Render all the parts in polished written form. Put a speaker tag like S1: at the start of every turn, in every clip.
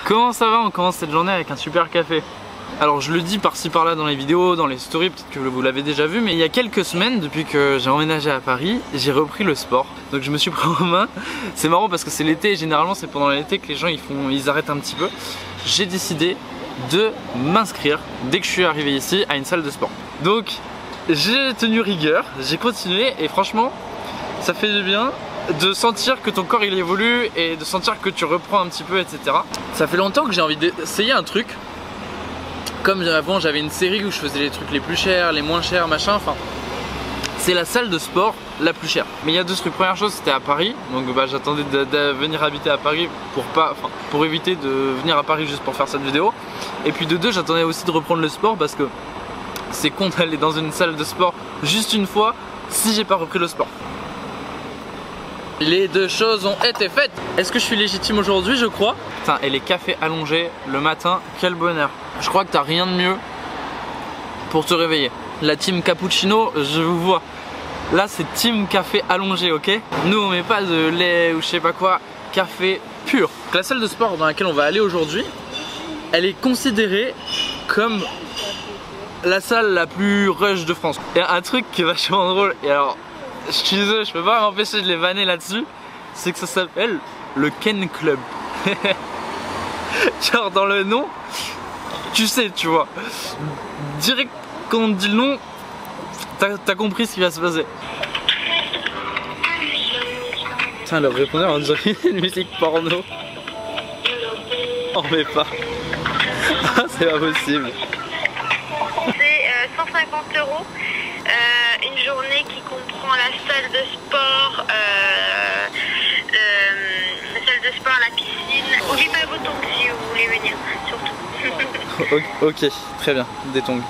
S1: Comment ça va? On commence cette journée avec un super café. Alors je le dis par-ci par-là dans les vidéos, dans les stories, peut-être que vous l'avez déjà vu, mais il y a quelques semaines, depuis que j'ai emménagé à Paris, j'ai repris le sport. Donc je me suis pris en main. C'est marrant parce que c'est l'été et généralement c'est pendant l'été que les gens ils arrêtent un petit peu. J'ai décidé de m'inscrire dès que je suis arrivé ici à une salle de sport. Donc j'ai tenu rigueur, j'ai continué et franchement ça fait du bien de sentir que ton corps il évolue et de sentir que tu reprends un petit peu, etc. Ça fait longtemps que j'ai envie d'essayer un truc. Comme avant j'avais une série où je faisais les trucs les plus chers, les moins chers, machin, enfin c'est la salle de sport la plus chère. Mais il y a deux trucs. Première chose, c'était à Paris, donc j'attendais de venir habiter à Paris pour éviter de venir à Paris juste pour faire cette vidéo. Et puis de deux, j'attendais aussi de reprendre le sport parce que c'est con d'aller dans une salle de sport juste une fois si j'ai pas repris le sport. Les deux choses ont été faites. Est-ce que je suis légitime aujourd'hui? Je crois. Putain, et les cafés allongés le matin, quel bonheur. Je crois que t'as rien de mieux pour te réveiller. La team cappuccino, je vous vois. Là c'est team café allongé, ok? Nous on met pas de lait ou je sais pas quoi, café pur. La salle de sport dans laquelle on va aller aujourd'hui, elle est considérée comme la salle la plus rush de France. Il y a un truc qui est vachement drôle, et alors je suis désolé, je peux pas m'empêcher de les vanner là-dessus, c'est que ça s'appelle le Ken Club. Genre dans le nom, tu sais, tu vois. Direct quand on dit le nom, t'as compris ce qui va se passer. Putain, le répondeur on dirait une musique porno. On met pas. C'est pas possible.
S2: C'est 150 €. Une journée qui comprend la salle de sport, la salle de sport, la piscine. N'oubliez pas vos tongs si vous voulez venir, surtout.
S1: Ok, très bien, des tongs.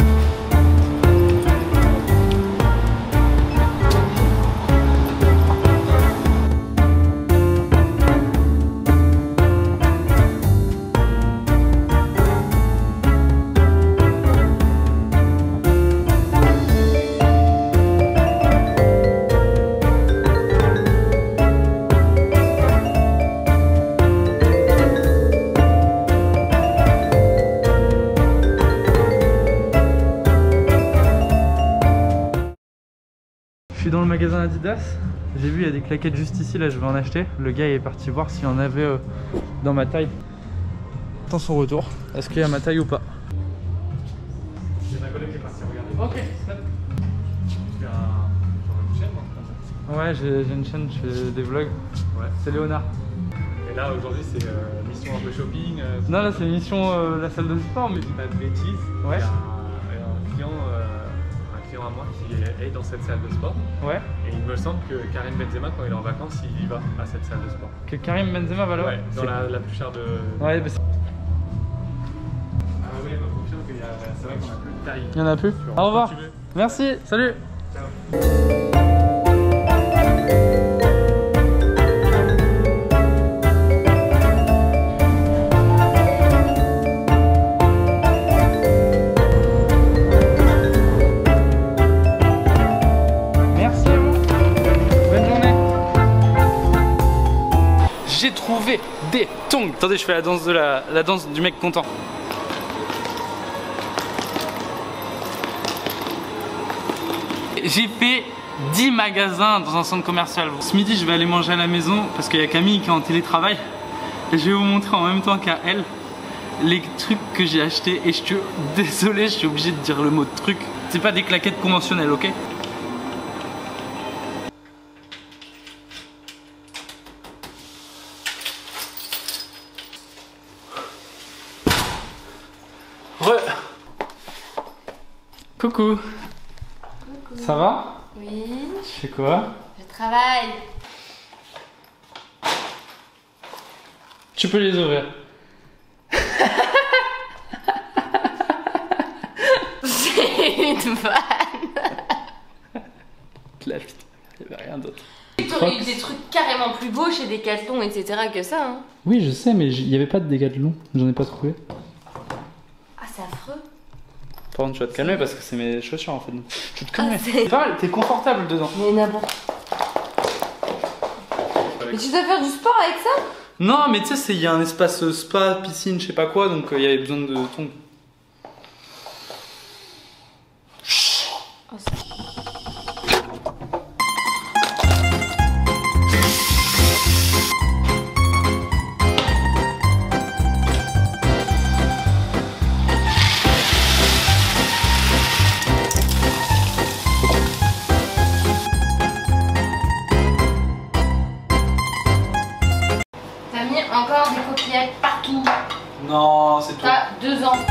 S1: Dans le magasin Adidas, j'ai vu il y a des claquettes juste ici, là je vais en acheter. Le gars est parti voir s'il y en avait dans ma taille. Attends son retour, est-ce qu'il y a ma taille ou pas?
S3: C'est ma collègue qui est partie regarder.
S1: Ok, stop.
S3: Tu as une chaîne, non?
S1: Ouais, j'ai une chaîne, je fais des vlogs.
S3: Ouais.
S1: C'est Léonard.
S3: Et là aujourd'hui c'est mission un peu shopping.
S1: Non, là c'est mission la salle de sport, mais.
S3: Si pas de bêtises,
S1: Ouais.
S3: il y a un client à moi qui est dans cette salle de sport.
S1: Ouais.
S3: Et il me semble que Karim Benzema, quand il est en vacances, il y va à cette salle de sport.
S1: Que Karim Benzema va là?
S3: Ouais, dans la plus chère de.
S1: Ouais, bah
S3: Ah oui, elle me confirme qu'il y a. C'est vrai qu'on a plus de taille.
S1: il y en a plus. Au revoir. Merci, salut.
S3: Ciao.
S1: J'ai trouvé des tongs. Attendez, je fais la danse de la danse du mec content. J'ai fait 10 magasins dans un centre commercial. Ce midi, je vais aller manger à la maison parce qu'il y a Camille qui est en télétravail. Et je vais vous montrer en même temps qu'à elle les trucs que j'ai achetés. Et je suis désolé, je suis obligé de dire le mot truc. C'est pas des claquettes conventionnelles, ok? Coucou.
S4: Coucou.
S1: Ça va?
S4: Oui.
S1: Tu fais quoi?
S4: Je travaille.
S1: Tu peux les ouvrir.
S4: C'est une vanne.
S1: La putain, il n'y avait rien d'autre.
S4: T'aurais eu des trucs carrément plus beaux chez Decathlon, etc. que ça, hein.
S1: Oui, je sais, mais il n'y avait pas de Decathlon. J'en ai pas trouvé.
S4: Ah, c'est affreux.
S1: Par contre, tu vas te calmer parce que c'est mes chaussures en fait. Tu te calmes.
S4: Ah, c'est-
S1: C'est pas mal, t'es confortable dedans.
S4: Mais n'importe. Mais tu dois faire du sport avec ça?
S1: Non, mais tu sais, il y a un espace spa, piscine, je sais pas quoi, donc il y avait besoin de tongs.
S4: T'as mis encore des coquillages partout.
S1: Non, c'est toi.
S4: T'as 2 ans.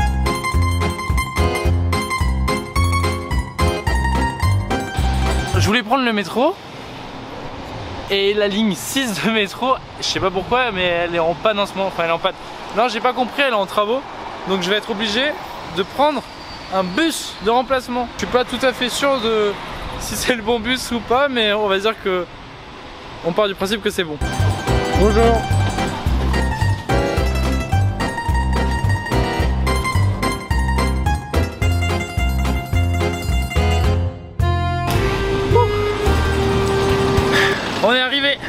S1: Je voulais prendre le métro et la ligne 6 de métro, je sais pas pourquoi, mais elle est en panne en ce moment. Enfin, elle est en panne. Non, j'ai pas compris, elle est en travaux. Donc je vais être obligé de prendre un bus de remplacement. Je suis pas tout à fait sûr de si c'est le bon bus ou pas, mais on va dire que on part du principe que c'est bon. Bonjour. On est arrivé.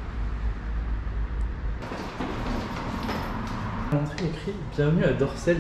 S1: L'entrée écrit bienvenue à Dorsel.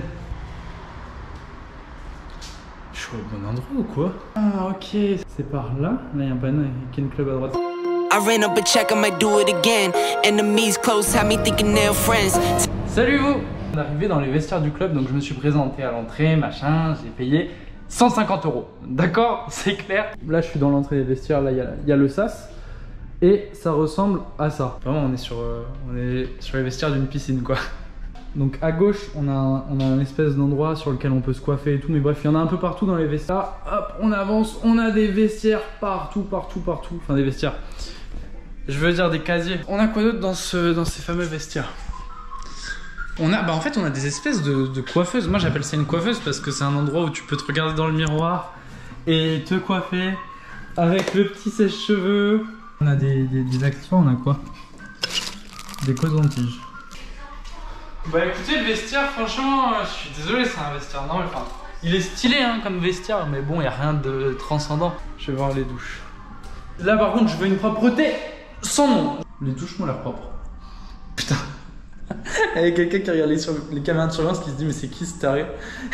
S1: Je suis au bon endroit ou quoi? Ah ok, c'est par là. Là il y a un panneau avec Ken Club à droite.
S5: I ran up a check, I might do it again. Enemies close, have me thinking they're friends.
S1: Salut vous! On est arrivé dans les vestiaires du club, donc je me suis présenté à l'entrée, machin, j'ai payé 150 €. D'accord? C'est clair. Là je suis dans l'entrée des vestiaires, là il y a le sas. Et ça ressemble à ça. Vraiment on est sur les vestiaires d'une piscine quoi. Donc à gauche on a un espèce d'endroit sur lequel on peut se coiffer et tout. Mais bref il y en a un peu partout dans les vestiaires. Hop on avance, on a des vestiaires partout. Enfin des vestiaires. Je veux dire des casiers. On a quoi d'autre dans ces fameux vestiaires? En fait on a des espèces de coiffeuses. Moi j'appelle ça une coiffeuse parce que c'est un endroit où tu peux te regarder dans le miroir et te coiffer avec le petit sèche-cheveux. On a des accessoires, on a quoi? Des cotons-tiges. Bah écoutez le vestiaire franchement je suis désolé c'est un vestiaire normal. Enfin, il est stylé hein, comme vestiaire mais bon il n'y a rien de transcendant. Je vais voir les douches. Là par contre je veux une propreté sans nom. Les douches m'ont l'air propres. Putain. Il y a quelqu'un qui regarde les caméras de surveillance qui se dit mais c'est qui ce taré?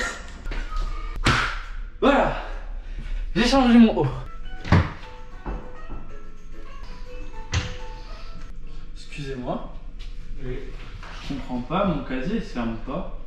S1: Voilà. J'ai changé mon haut. Excusez-moi. Je comprends pas, mon casier il se ferme pas.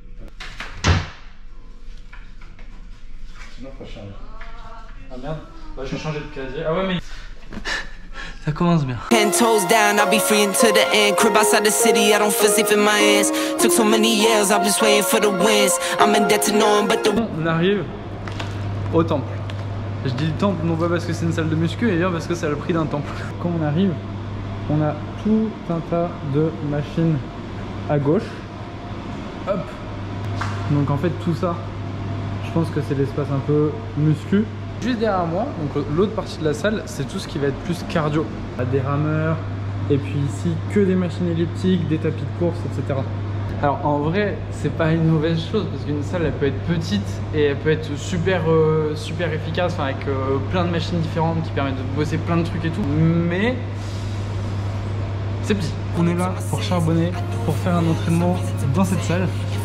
S1: Sinon faut changer. Ah merde, bah, je vais changer de casier. Ah ouais mais... Ça commence bien.
S5: 10 toes down, I'll be free until the end. Crib outside the city, I don't feel safe in my hands. Took so many years, I'm just waiting for the wins. I'm in debt to no one but the...
S1: On arrive au temple. Je dis temple non pas parce que c'est une salle de muscu, mais bien parce que c'est le prix d'un temple. Quand on arrive, on a tout un tas de machines à gauche. Hop. Donc en fait tout ça, je pense que c'est l'espace un peu muscu. Juste derrière moi, donc l'autre partie de la salle, c'est tout ce qui va être plus cardio. Des rameurs, et puis ici que des machines elliptiques, des tapis de course, etc. Alors en vrai, c'est pas une mauvaise chose parce qu'une salle elle peut être petite et elle peut être super efficace, enfin, avec plein de machines différentes qui permettent de bosser plein de trucs et tout. Mais c'est petit. On est là pour charbonner, pour faire un entraînement dans cette salle.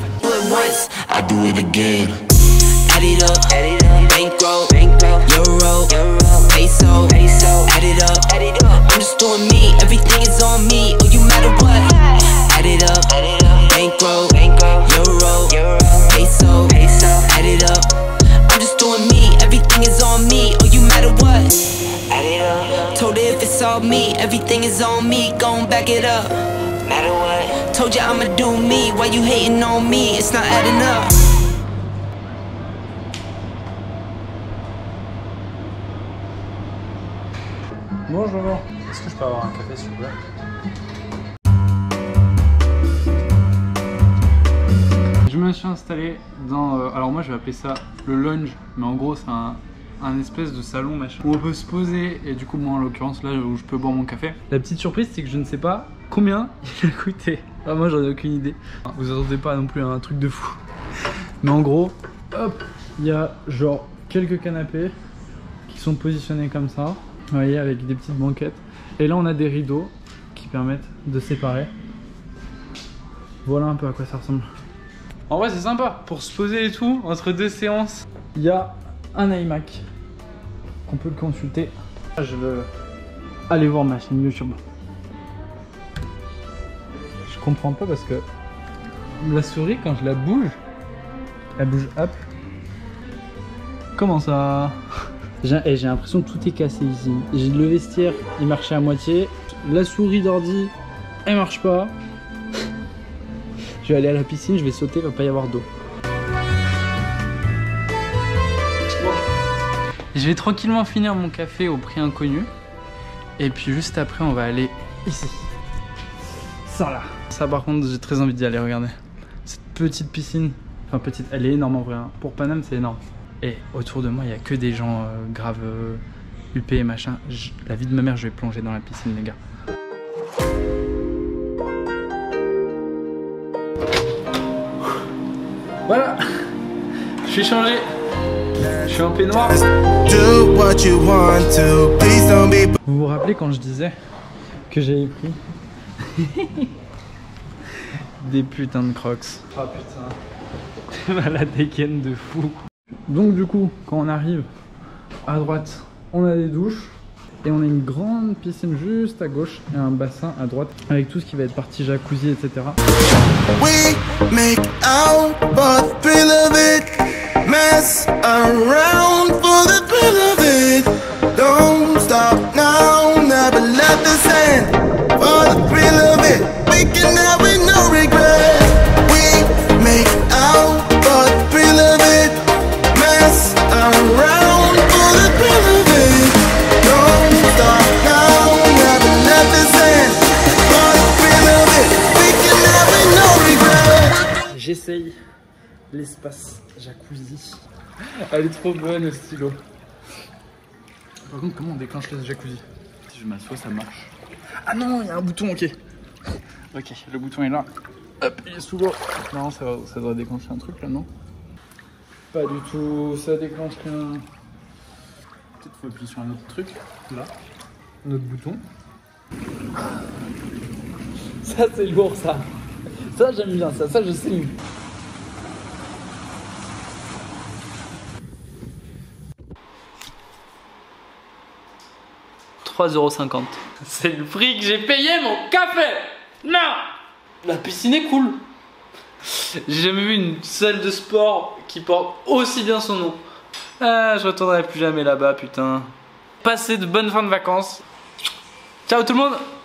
S5: Add it up, bankroll, euro, peso, add it up, I'm just doing me, everything is on me, oh you matter what, add it up, bankroll, euro, peso, add it up, I'm just doing me, everything is on me, oh you matter what, add it up, told her if it's all me, everything is on me, gon' back it up, matter what, told you I'ma do me, why you hating on me, it's not adding up.
S1: Bonjour, est-ce que je peux avoir un café s'il vous plaît? Je me suis installé dans... alors moi je vais appeler ça le lounge, mais en gros c'est un espèce de salon machin où on peut se poser et du coup moi en l'occurrence là où je peux boire mon café. La petite surprise c'est que je ne sais pas combien il a coûté. Ah, moi j'en ai aucune idée. Vous attendez pas non plus à un truc de fou. Mais en gros, hop, il y a genre quelques canapés qui sont positionnés comme ça. Vous voyez, avec des petites banquettes. Et là on a des rideaux qui permettent de séparer. Voilà un peu à quoi ça ressemble. En vrai c'est sympa pour se poser et tout entre deux séances. Il y a un iMac qu'on peut consulter. Je veux aller voir ma chaîne YouTube. Je comprends pas parce que la souris quand je la bouge, elle bouge up. Comment ça? J'ai l'impression que tout est cassé ici. J'ai le vestiaire, il marchait à moitié. La souris d'ordi, elle marche pas. Je vais aller à la piscine, je vais sauter, il va pas y avoir d'eau. Je vais tranquillement finir mon café au prix inconnu. Et puis juste après, on va aller ici. Ça là. Ça par contre, j'ai très envie d'y aller, regardez. Cette petite piscine. Enfin petite, elle est énorme en vrai. Hein. Pour Paname, c'est énorme. Et autour de moi, il n'y a que des gens graves UP et machin. La vie de ma mère, je vais plonger dans la piscine, les gars. Voilà, je suis changé. Je suis en peignoir. Vous vous rappelez quand je disais que j'avais pris des putains de Crocs? Ah putain, la dégaine de fou. Donc du coup, quand on arrive à droite, on a des douches et on a une grande piscine juste à gauche et un bassin à droite avec tout ce qui va être partie jacuzzi, etc.
S6: We make out for the thrill of it, mess around for the thrill of it. Don't stop now, never let this end. For the thrill of it, we can have it, no regret. We make out for the thrill of it, mess around for the thrill of it. Don't stop now, never let this end. For the thrill of it, we can have it, no regret.
S1: J'essaye l'espace jacuzzi. Elle est trop bonne, le stylo. Par contre, comment on déclenche le jacuzzi? Si je m'assois, ça marche. Ah non, il y a un bouton, ok. Ok, le bouton est là. Hop, il est sous l'eau. Non, ça doit déclencher un truc là, non? Pas du tout, ça déclenche rien. Peut-être faut appuyer sur un autre truc. Là, un autre bouton. Ça, c'est lourd, ça. Ça, j'aime bien, ça je sais. €3,50. C'est le prix que j'ai payé mon café. Non. La piscine est cool. J'ai jamais vu une salle de sport qui porte aussi bien son nom. Ah, je retournerai plus jamais là-bas, putain. Passez de bonnes fins de vacances. Ciao tout le monde.